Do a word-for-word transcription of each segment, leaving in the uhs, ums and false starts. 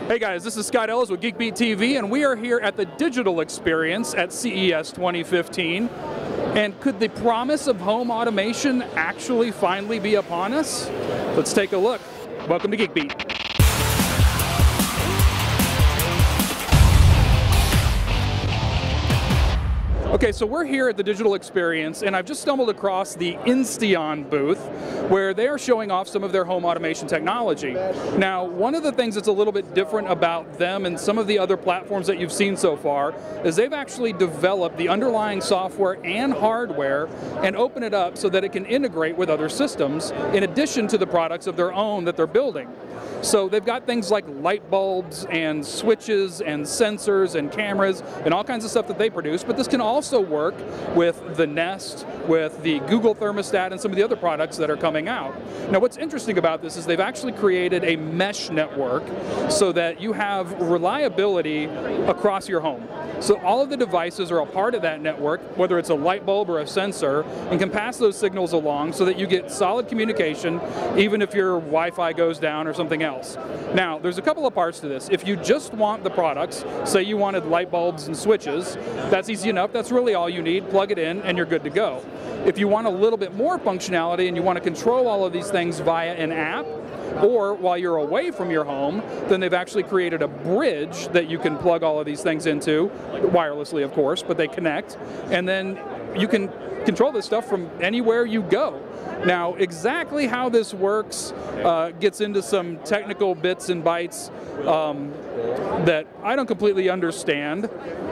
Hey guys, this is Scott Ellis with Geekbeat T V, and we are here at the Digital Experience at C E S twenty fifteen. And could the promise of home automation actually finally be upon us? Let's take a look. Welcome to Geekbeat. Okay, so we're here at the Digital Experience, and I've just stumbled across the Insteon booth, where they are showing off some of their home automation technology. Now, one of the things that's a little bit different about them and some of the other platforms that you've seen so far is they've actually developed the underlying software and hardware and open it up so that it can integrate with other systems in addition to the products of their own that they're building. So they've got things like light bulbs and switches and sensors and cameras and all kinds of stuff that they produce, but this can also work with the Nest, with the Google thermostat, and some of the other products that are coming out. Now what's interesting about this is they've actually created a mesh network so that you have reliability across your home. So all of the devices are a part of that network, whether it's a light bulb or a sensor, and can pass those signals along so that you get solid communication even if your Wi-Fi goes down or something else. Now, there's a couple of parts to this. If you just want the products, say you wanted light bulbs and switches, that's easy enough. That's really all you need. Plug it in and you're good to go. If you want a little bit more functionality and you want to control all of these things via an app, or while you're away from your home, then they've actually created a bridge that you can plug all of these things into, wirelessly of course, but they connect, and then you can control this stuff from anywhere you go. Now, exactly how this works uh, gets into some technical bits and bytes um, that I don't completely understand.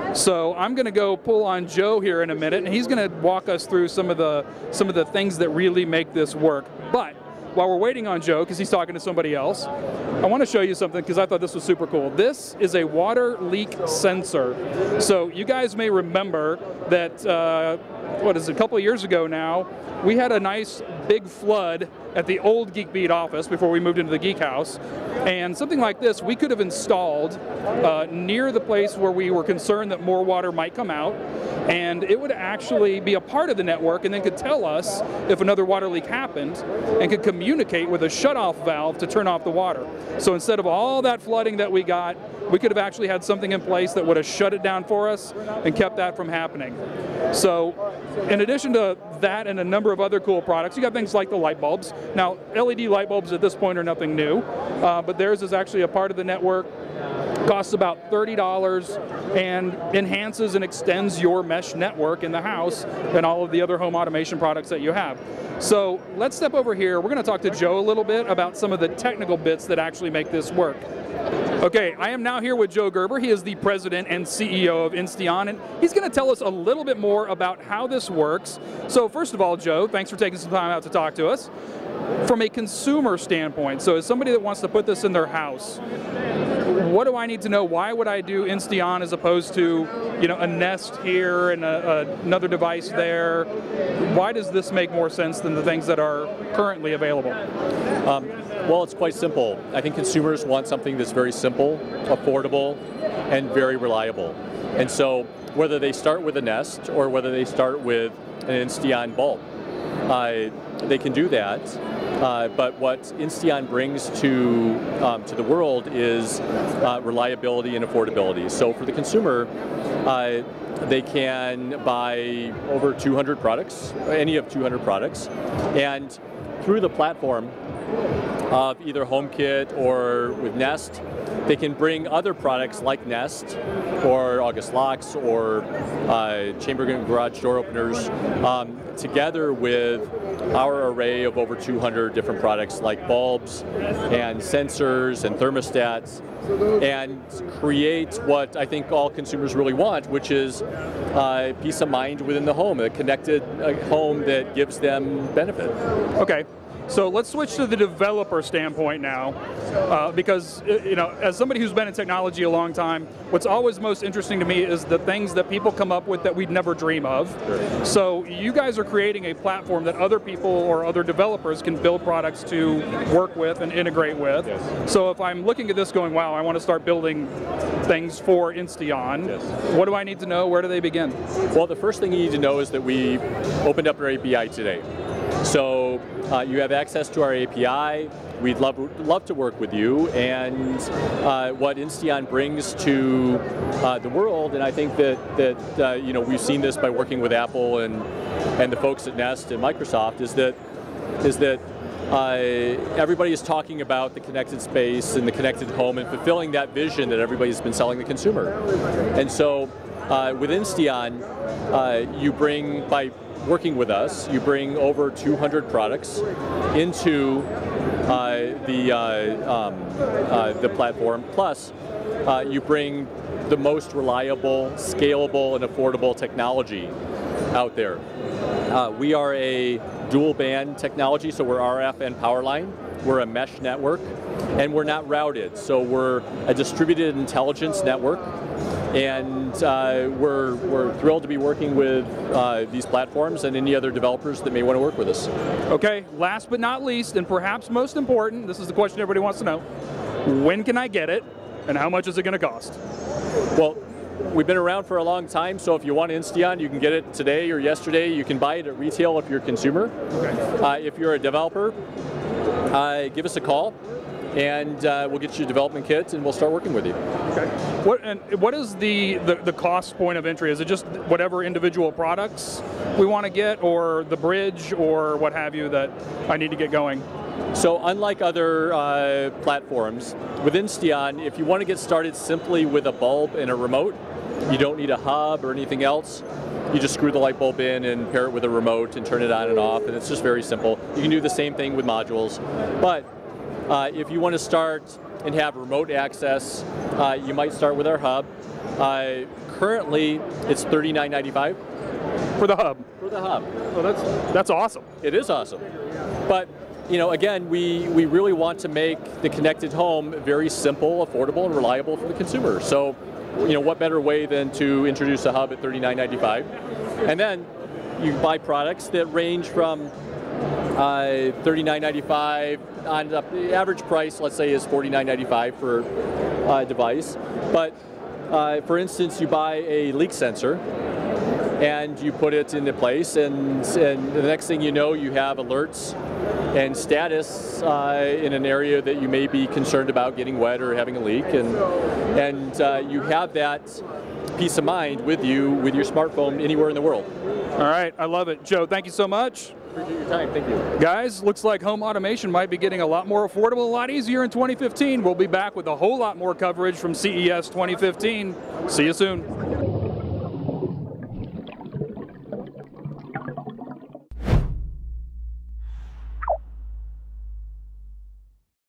So I'm going to go pull on Joe here in a minute, and he's going to walk us through some of the some of the things that really make this work. But while we're waiting on Joe, because he's talking to somebody else, I want to show you something because I thought this was super cool. This is a water leak sensor. So you guys may remember that, uh, what is it, a couple of years ago now, we had a nice big flood at the old Geekbeat office before we moved into the Geek House. And something like this we could have installed uh, near the place where we were concerned that more water might come out, and it would actually be a part of the network and then could tell us if another water leak happened and could communicate with a shutoff valve to turn off the water. So instead of all that flooding that we got, we could have actually had something in place that would have shut it down for us and kept that from happening. So in addition to that and a number of other cool products, you got things like the light bulbs. Now, L E D light bulbs at this point are nothing new, uh, but theirs is actually a part of the network. Costs about thirty dollars and enhances and extends your mesh network in the house and all of the other home automation products that you have. So let's step over here. We're going to talk to Joe a little bit about some of the technical bits that actually make this work. Okay, I am now here with Joe Gerber. He is the president and C E O of Insteon, and he's going to tell us a little bit more about how this works. So first of all, Joe, thanks for taking some time out to talk to us. From a consumer standpoint, so as somebody that wants to put this in their house, what do I need to know? Why would I do Insteon as opposed to, you know, a Nest here and a, a, another device there? Why does this make more sense than the things that are currently available? Um, well, it's quite simple. I think consumers want something that's very simple, affordable, and very reliable. And so whether they start with a Nest or whether they start with an Insteon bulb, uh, they can do that. Uh, but what Insteon brings to um, to the world is uh, reliability and affordability. So for the consumer, uh, they can buy over two hundred products, any of two hundred products, and through the platform of either HomeKit or with Nest, they can bring other products like Nest or August locks or uh, chamber and garage door openers um, together with our array of over two hundred different products like bulbs and sensors and thermostats, and create what I think all consumers really want, which is uh, peace of mind within the home, a connected uh, home that gives them benefit. Okay. So let's switch to the developer standpoint now, uh, because, you know, as somebody who's been in technology a long time, what's always most interesting to me is the things that people come up with that we'd never dream of. Sure. So you guys are creating a platform that other people or other developers can build products to work with and integrate with. Yes. So if I'm looking at this going, wow, I want to start building things for Insteon, yes, what do I need to know? Where do they begin? Well, the first thing you need to know is that we opened up our A P I today. So Uh, you have access to our A P I. We'd love, love to work with you, and uh, what Insteon brings to uh, the world, and I think that, that uh, you know, we've seen this by working with Apple and, and the folks at Nest and Microsoft, is that, is that uh, everybody is talking about the connected space and the connected home and fulfilling that vision that everybody's been selling the consumer. And so uh, with Insteon, uh, you bring, by working with us, you bring over two hundred products into uh, the uh, um, uh, the platform. Plus, uh, you bring the most reliable, scalable, and affordable technology out there. Uh, we are a dual band technology, so we're R F and power line. We're a mesh network, and we're not routed, so we're a distributed intelligence network. And uh, we're, we're thrilled to be working with uh, these platforms and any other developers that may want to work with us. Okay, last but not least, and perhaps most important, this is the question everybody wants to know, when can I get it, and how much is it going to cost? Well, we've been around for a long time, so if you want Insteon, you can get it today or yesterday. You can buy it at retail if you're a consumer. Okay. Uh, if you're a developer, uh, give us a call, and uh, we'll get you a development kit, and we'll start working with you. Okay. What and what is the, the the cost point of entry? Is it just whatever individual products we want to get, or the bridge, or what have you that I need to get going? So unlike other uh, platforms, with Insteon, if you want to get started simply with a bulb and a remote, you don't need a hub or anything else. You just screw the light bulb in and pair it with a remote and turn it on and off, and it's just very simple. You can do the same thing with modules. But uh, if you want to start and have remote access, uh, you might start with our hub. Uh, currently, it's thirty-nine ninety-five. For the hub? For the hub. Oh, that's, that's awesome. It is awesome. But you know, again, we, we really want to make the connected home very simple, affordable, and reliable for the consumer. So, you know, what better way than to introduce a hub at thirty-nine ninety-five? And then you buy products that range from uh, thirty-nine ninety-five on up. The average price, let's say, is forty-nine ninety-five for a device. But uh, for instance, you buy a leak sensor, and you put it into place, and, and the next thing you know, you have alerts and status uh, in an area that you may be concerned about getting wet or having a leak, and and uh, you have that peace of mind with you with your smartphone anywhere in the world. All right, I love it. Joe, thank you so much. Appreciate your time, thank you. Guys, looks like home automation might be getting a lot more affordable, a lot easier in twenty fifteen. We'll be back with a whole lot more coverage from C E S twenty fifteen. See you soon.